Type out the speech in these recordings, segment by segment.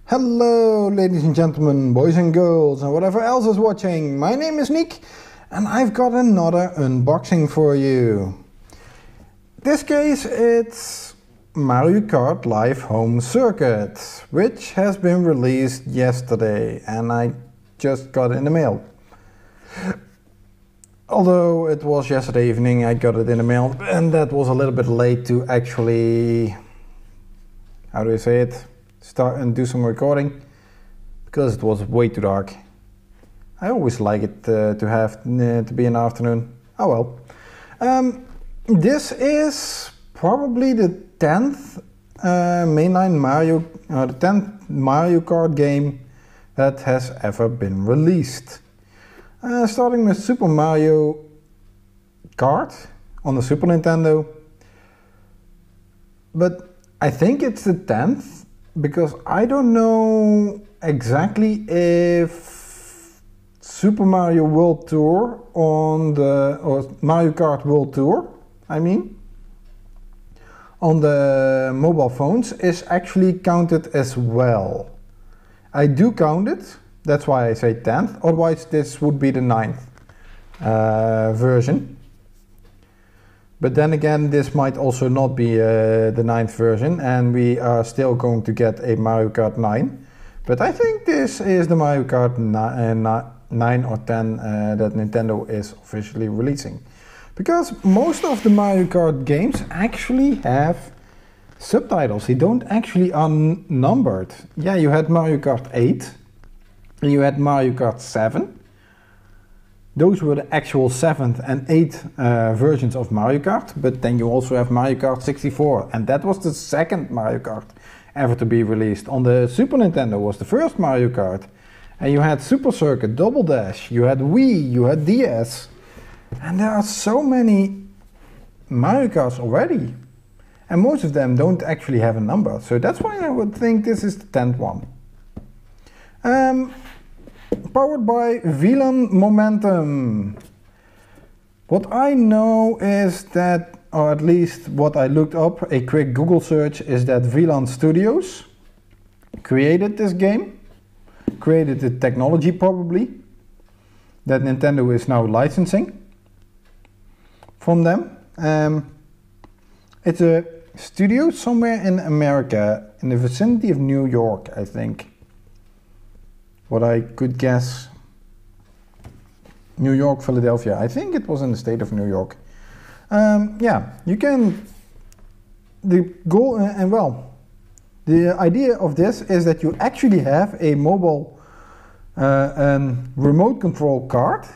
Hello ladies and gentlemen, boys and girls and whatever else is watching. My name is Nick and I've got another unboxing for you. This case it's Mario Kart Live Home Circuit, which has been released yesterday and I just got it in the mail. Although it was yesterday evening, I got it in the mail and that was a little bit late to actually, how do I say it? Start and do some recording because it was way too dark. I always like it to be in the afternoon. Oh well. This is probably the 10th mainline Mario, the 10th Mario Kart game that has ever been released. Starting with Super Mario Kart on the Super Nintendo. But I think it's the 10th. Because I don't know exactly if Super Mario World Tour or Mario Kart World Tour, on the mobile phones is actually counted as well. I do count it, that's why I say 10th, otherwise this would be the 9th version. But then again, this might also not be the 9th version and we are still going to get a Mario Kart 9. But I think this is the Mario Kart 9 or 10 that Nintendo is officially releasing. Because most of the Mario Kart games actually have subtitles. They don't actually are numbered. Yeah, you had Mario Kart 8 and you had Mario Kart 7. Those were the actual 7th and 8th versions of Mario Kart, but then you also have Mario Kart 64, and that was the second Mario Kart ever to be released. On the Super Nintendo was the first Mario Kart, and you had Super Circuit, Double Dash, you had Wii, you had DS, and there are so many Mario Karts already, and most of them don't actually have a number, so that's why I would think this is the 10th one. Powered by VLAN Momentum. What I know is that, or at least what I looked up, a quick Google search, is that VLAN Studios created this game, created the technology probably, that Nintendo is now licensing from them. It's a studio somewhere in America, in the vicinity of New York, I think. What I could guess, New York, Philadelphia. I think it was in the state of New York. Yeah, you can, the goal, the idea of this is that you actually have a mobile remote control car,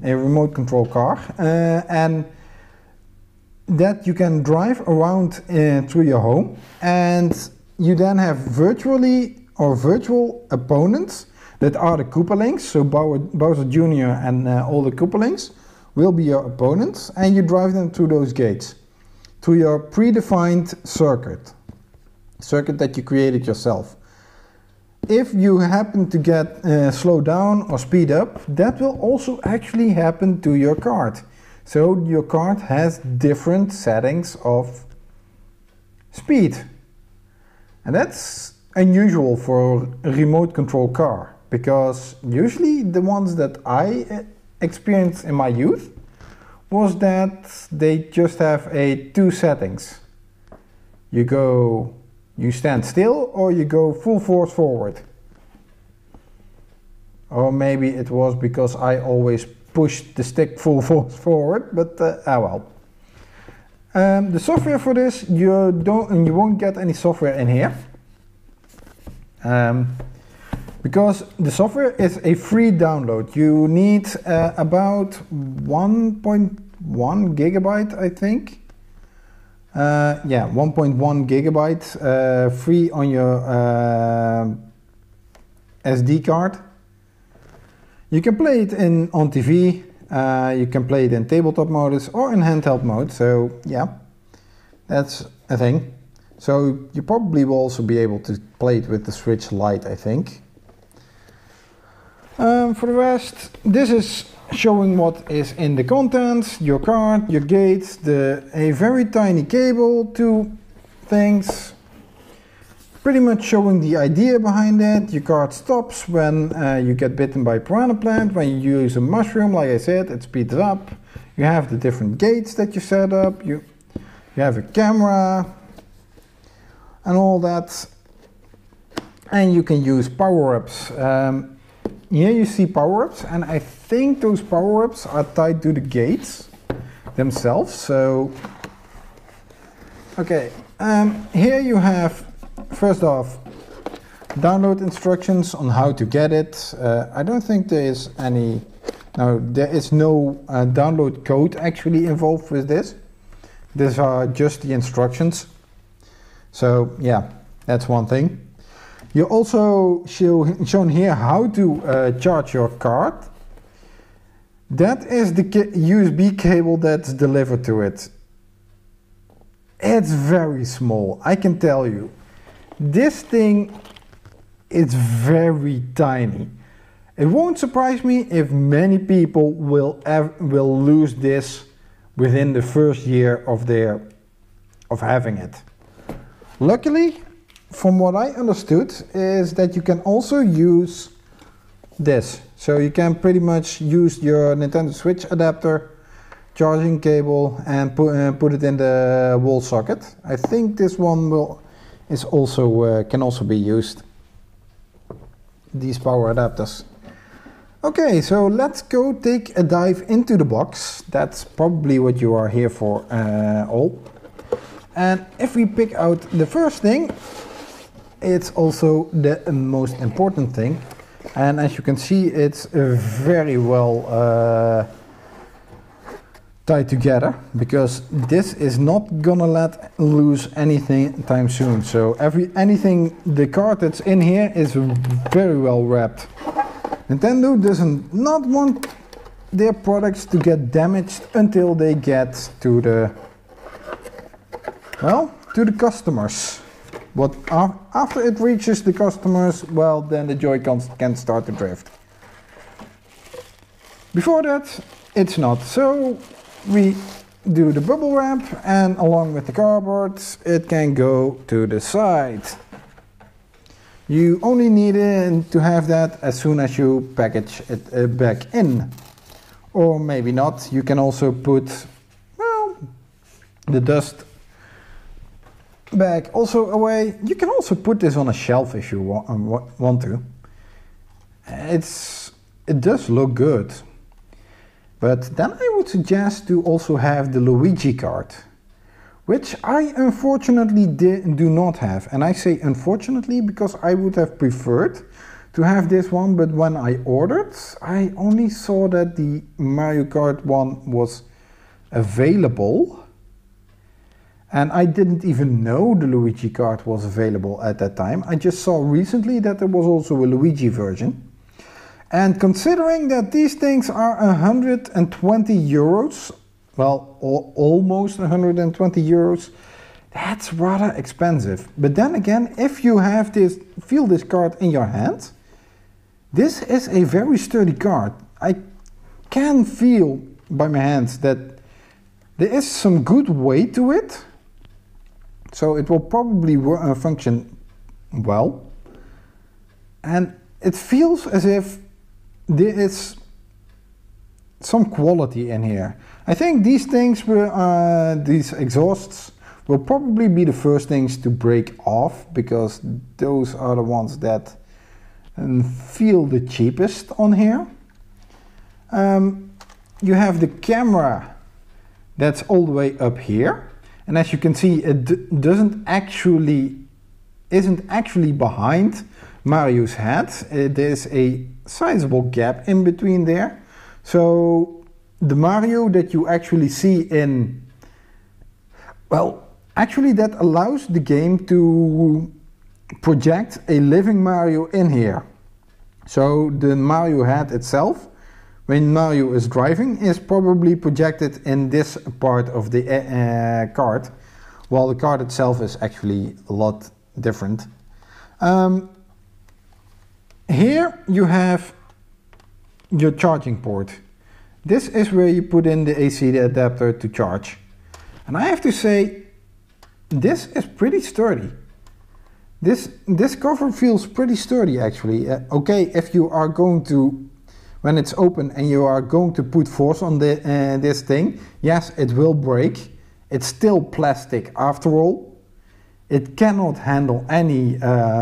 and that you can drive around through your home, and you then have virtual opponents that are the Koopalings, so Bowser Jr. and all the Koopalings will be your opponents, and you drive them through those gates, to your predefined circuit that you created yourself. If you happen to get slow down or speed up, that will also actually happen to your kart. So your kart has different settings of speed. And that's unusual for a remote control car. Because usually the ones that I experienced in my youth was that they just have two settings. You stand still or you go full force forward. Or maybe it was because I always pushed the stick full force forward, but well. The software for this, you won't get any software in here. Because the software is a free download. You need about 1.1 gigabyte, I think. Yeah, 1.1 gigabyte free on your SD card. You can play it on TV, you can play it in tabletop modus or in handheld mode, so yeah, that's a thing. So you probably will also be able to play it with the Switch Lite, I think. For the rest, this is showing what is in the contents, your card, your gates, a very tiny cable, two things, pretty much showing the idea behind it. Your card stops when you get bitten by a piranha plant. When you use a mushroom, like I said, it speeds up. You have the different gates that you set up. You have a camera and all that. And you can use power-ups. Here you see power-ups, and I think those power-ups are tied to the gates themselves. So, okay, here you have, first off, download instructions on how to get it. I don't think there is any, no, there is no download code actually involved with this. These are just the instructions. So, yeah, that's one thing. You also shown here how to charge your card. That is the USB cable that's delivered to it. It's very small, I can tell you. This thing is very tiny. It won't surprise me if many people will lose this within the first year of having it. Luckily, from what I understood, is that you can also use this. So you can pretty much use your Nintendo Switch adapter, charging cable, and put it in the wall socket. I think this one can also be used. These power adapters. Okay, so let's go take a dive into the box. That's probably what you are here for, all. And if we pick out the first thing, it's also the most important thing, and as you can see, it's very well tied together, because this is not gonna let loose anything time soon. So the card that's in here is very well wrapped. Nintendo doesn't not want their products to get damaged until they get to the customers. But after it reaches the customers, well, then the Joy-Cons can start to drift. Before that, it's not. So we do the bubble wrap, and along with the cardboard, it can go to the side. You only need to have that as soon as you package it back in. Or maybe not. You can also put, well, the dust bag also away. You can also put this on a shelf if you want to. It does look good. But then I would suggest to also have the Luigi card, which I unfortunately do not have. And I say unfortunately because I would have preferred to have this one, but when I ordered, I only saw that the Mario Kart one was available. And I didn't even know the Luigi card was available at that time. I just saw recently that there was also a Luigi version. And considering that these things are 120 euros, well, almost 120 euros, that's rather expensive. But then again, if you have feel this card in your hand, this is a very sturdy card. I can feel by my hands that there is some good weight to it. So it will probably function well. And it feels as if there is some quality in here. I think these things these exhausts will probably be the first things to break off, because those are the ones that feel the cheapest on here. You have the camera that's all the way up here. And as you can see, it isn't actually behind Mario's head. There's a sizable gap in between there. So the Mario that you actually see in, well, actually that allows the game to project a living Mario in here. So the Mario head itself, when Mario is driving, is probably projected in this part of the card, while the card itself is actually a lot different. Here you have your charging port. This is where you put in the AC adapter to charge. And I have to say, this is pretty sturdy. This cover feels pretty sturdy actually. Okay, if you are going to, when it's open and you are going to put force on this thing, yes, it will break. It's still plastic after all. It cannot handle any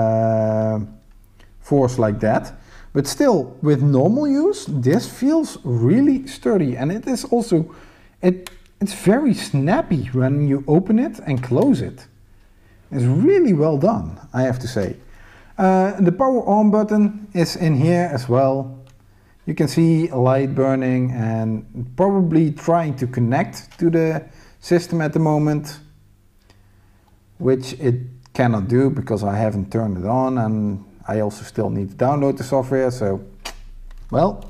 force like that. But still, with normal use, this feels really sturdy, and it is also, it's very snappy when you open it and close it. It's really well done, I have to say. The power on button is in here as well. You can see a light burning and probably trying to connect to the system at the moment, which it cannot do because I haven't turned it on, and I also still need to download the software, so, well.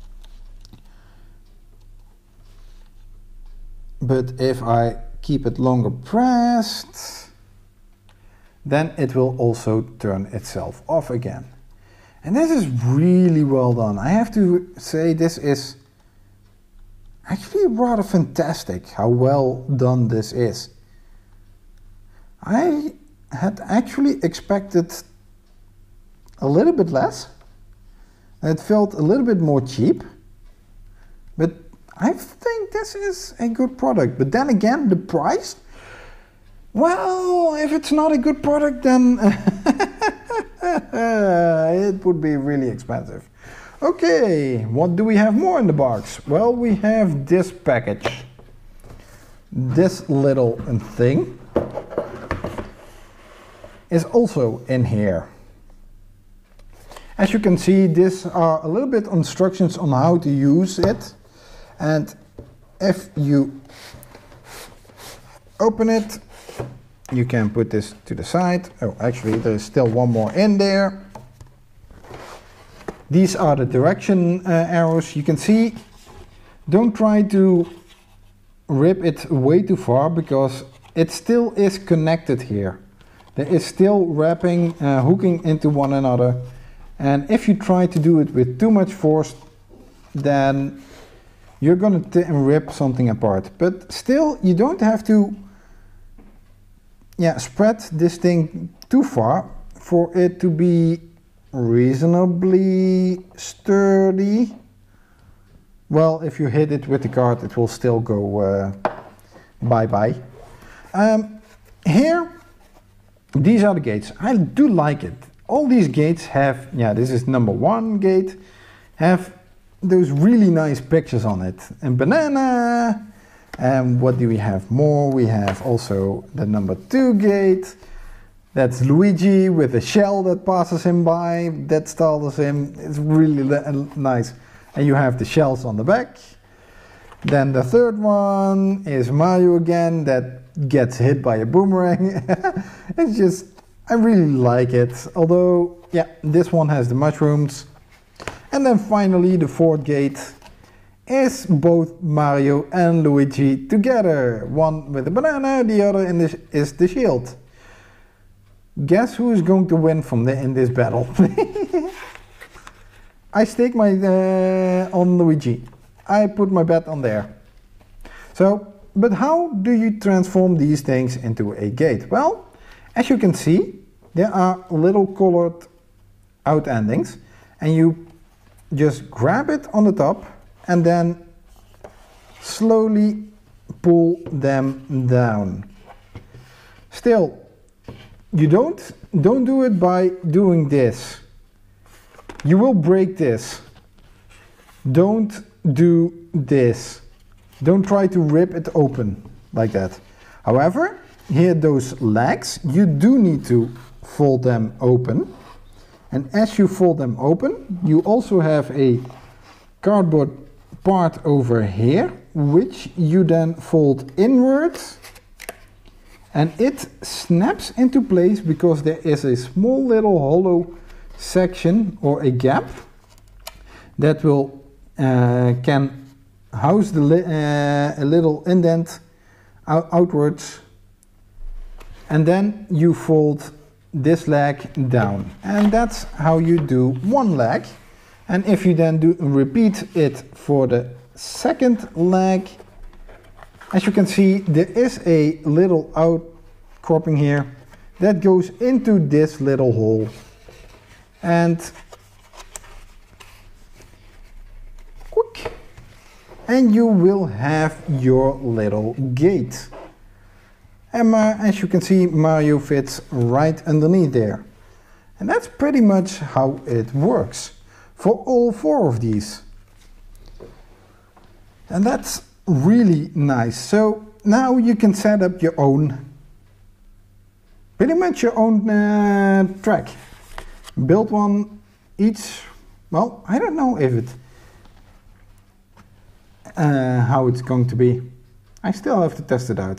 But if I keep it longer pressed, then it will also turn itself off again. And this is really well done. I have to say this is actually rather fantastic how well done this is. I had actually expected a little bit less. It felt a little bit more cheap, but I think this is a good product. But then again, the price, well, if it's not a good product, then it would be really expensive. Okay, what do we have more in the box? Well, we have this package. This little thing is also in here. As you can see, these are a little bit instructions on how to use it. And if you open it, you can put this to the side. Oh, actually, there's still one more in there. These are the direction arrows. You can see, don't try to rip it way too far because it still is connected here. There is still wrapping, hooking into one another. And if you try to do it with too much force, then you're going to rip something apart. But still, you don't have to spread this thing too far for it to be reasonably sturdy. Well, if you hit it with the card, it will still go bye-bye. Here, these are the gates. I do like it. All these gates have, this is number 1 gate, have those really nice pictures on it. And banana. And what do we have more? We have also the number 2 gate. That's Luigi with a shell that passes him by, that startles him. It's really nice. And you have the shells on the back. Then the 3rd one is Mario again, that gets hit by a boomerang. It's just, I really like it. Although, this one has the mushrooms. And then finally the 4th gate is both Mario and Luigi together. One with a banana, the other is the shield. Guess who is going to win in this battle? I stake my on Luigi. I put my bet on there. So, but how do you transform these things into a gate? Well, as you can see, there are little colored out endings, and you just grab it on the top and then slowly pull them down. Still, you don't do it by doing this. You will break this. Don't do this. Don't try to rip it open like that. However, here those legs, you do need to fold them open. And as you fold them open, you also have a cardboard part over here, which you then fold inwards. And it snaps into place because there is a small little hollow section or a gap that will can house a little indent outwards, and then you fold this leg down, and that's how you do one leg. And if you then repeat it for the second leg, as you can see, there is a little outcropping here that goes into this little hole. And quick, and you will have your little gate. And as you can see, Mario fits right underneath there. And that's pretty much how it works for all 4 of these. And that's really nice. So now you can set up your own, pretty much your own track. Build one each. Well, I don't know if it how it's going to be. I still have to test it out.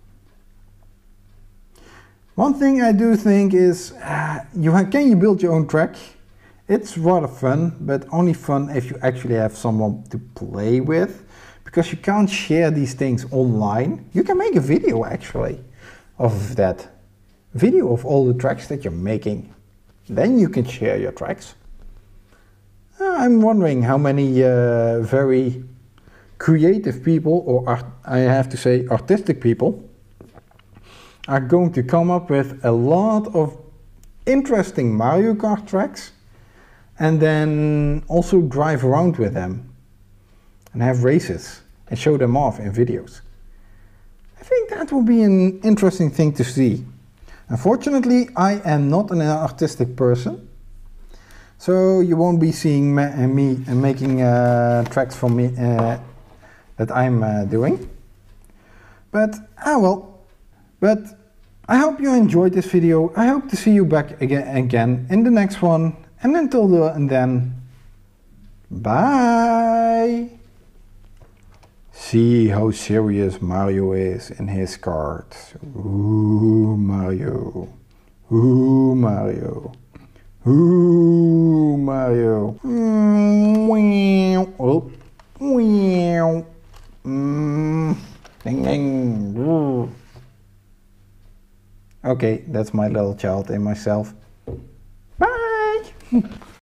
One thing I do think is can you build your own track? It's rather fun, but only fun if you actually have someone to play with, because you can't share these things online. You can make a video actually of that video of all the tracks that you're making. Then you can share your tracks. I'm wondering how many very creative people, or I have to say artistic people, are going to come up with a lot of interesting Mario Kart tracks and then also drive around with them and have races and show them off in videos. I think that will be an interesting thing to see. Unfortunately, I am not an artistic person, so you won't be seeing me making tracks for me that I'm doing. But well. But I hope you enjoyed this video. I hope to see you back again in the next one. And until then, bye! See how serious Mario is in his cards. Ooh, Mario. Ooh, Mario. Ooh, Mario. Oh. Ding, ding. Ooh. Okay, that's my little child in myself. Bye!